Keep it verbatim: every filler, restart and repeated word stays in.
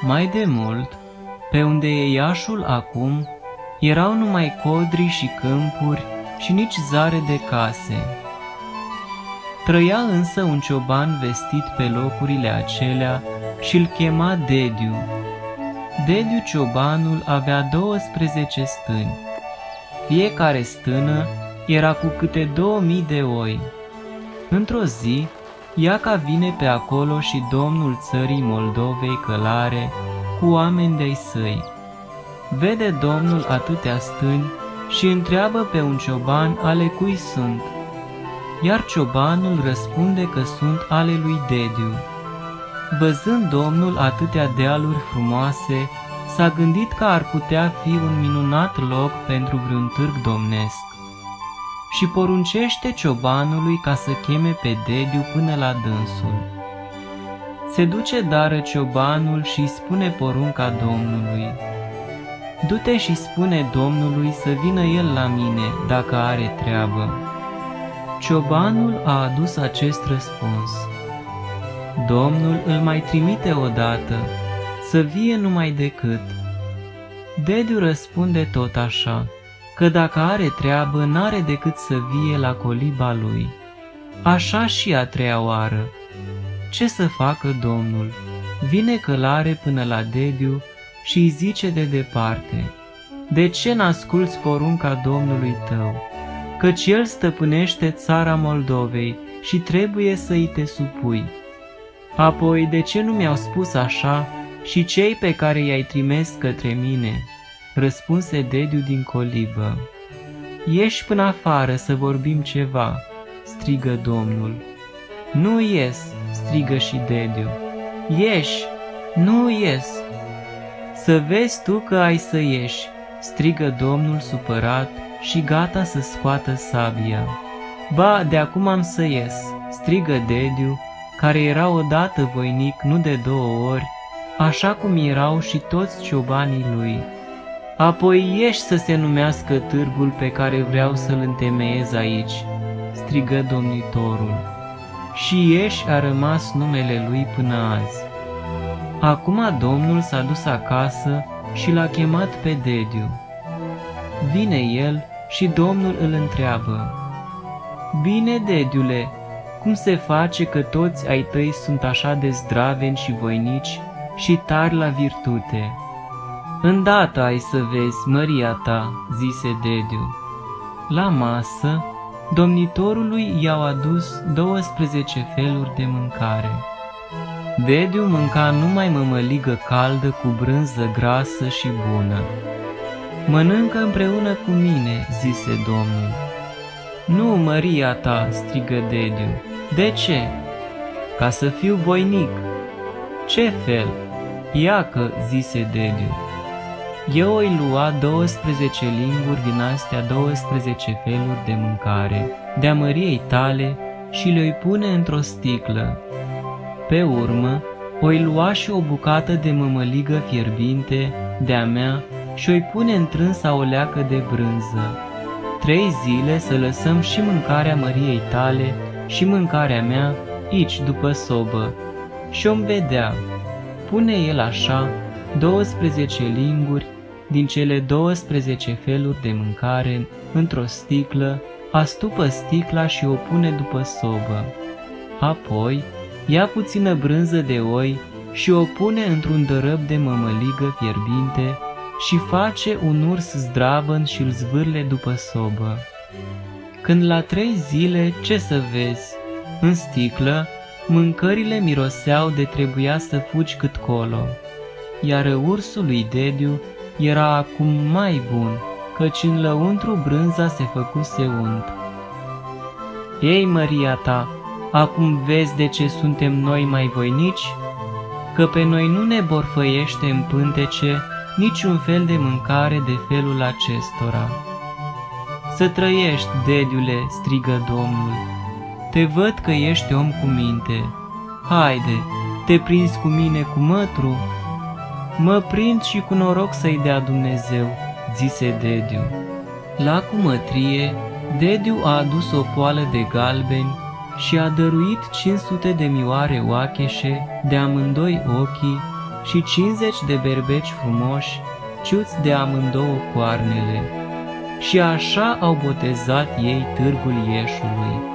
Mai de mult, pe unde e Iașul acum, erau numai codri și câmpuri și nici zare de case. Trăia însă un cioban vestit pe locurile acelea și îl chema Dediu. Dediu ciobanul avea douăsprezece stâni. Fiecare stână era cu câte două mii de oi. Într-o zi, Iaca vine pe acolo și domnul țării Moldovei călare cu oameni de-ai săi. Vede domnul atâtea stâni și întreabă pe un cioban ale cui sunt, iar ciobanul răspunde că sunt ale lui Dediu. Văzând domnul atâtea dealuri frumoase, s-a gândit că ar putea fi un minunat loc pentru vreun târg domnesc și poruncește ciobanului ca să cheme pe Dediu până la dânsul. Se duce dară ciobanul și îi spune porunca Domnului. Du-te și spune Domnului să vină el la mine dacă are treabă. Ciobanul a adus acest răspuns. Domnul îl mai trimite odată, să vie numai decât. Dediu răspunde tot așa, că dacă are treabă, n-are decât să vie la coliba lui. Așa și a treia oară. Ce să facă Domnul? Vine călare până la Dediu și îi zice de departe, de ce n-asculți porunca Domnului tău? Căci el stăpânește țara Moldovei și trebuie să îi te supui. Apoi, de ce nu mi-au spus așa și cei pe care i-ai trimis către mine? Răspunse Dediu din colibă. Ieși până afară să vorbim ceva, strigă Domnul. Nu ies, strigă și Dediu. Ieși, nu ies. Să vezi tu că ai să ieși, strigă Domnul supărat și gata să scoată sabia. Ba, de acum am să ies, strigă Dediu, care era odată voinic nu de două ori, așa cum erau și toți ciobanii lui. Apoi ieși să se numească târgul pe care vreau să-l întemeiez aici, strigă domnitorul. Și ieși a rămas numele lui până azi. Acum Domnul s-a dus acasă și l-a chemat pe Dediu. Vine el și Domnul îl întreabă. Bine, Dediule, cum se face că toți ai tăi sunt așa de zdraveni și voinici și tari la virtute? Îndată ai să vezi, măria ta, zise Dediu. La masă, domnitorului i-au adus douăsprezece feluri de mâncare. Dediu mânca numai mămăligă caldă cu brânză grasă și bună. Mănâncă împreună cu mine, zise Domnul. Nu, măria ta, strigă Dediu. De ce? Ca să fiu voinic. Ce fel? Iacă, zise Dediu. Eu îi lua douăsprezece linguri din astea douăsprezece feluri de mâncare, de-a măriei tale, și le-o pune într-o sticlă. Pe urmă, o-i lua și o bucată de mămăligă fierbinte, de-a mea, și o-i pune întrânsa o leacă de brânză. Trei zile să lăsăm și mâncarea măriei tale și mâncarea mea aici după sobă. Și om vedea, pune el așa douăsprezece linguri din cele douăsprezece feluri de mâncare într-o sticlă, astupă sticla și o pune după sobă. Apoi ia puțină brânză de oi și o pune într-un dărăb de mămăligă fierbinte și face un urs zdravăn și îl zvârle după sobă. Când la trei zile, ce să vezi? În sticlă, mâncările miroseau de trebuia să fugi cât colo, iar ursul lui Dediu era acum mai bun, căci în lăuntru brânza se făcuse unt. Ei, măria ta, acum vezi de ce suntem noi mai voinici? Că pe noi nu ne borfăiește în pântece niciun fel de mâncare de felul acestora. Să trăiești, Dediule, strigă Domnul. Te văd că ești om cu minte. Haide, te prinzi cu mine cu mătru? Mă prind și cu noroc să-i dea Dumnezeu, zise Dediu. La cumătrie, Dediu a adus o poală de galbeni și a dăruit cinci sute de mioare oacheșe de amândoi ochii și cincizeci de berbeci frumoși, ciuți de amândouă coarnele. Și așa au botezat ei Târgul Ieșului.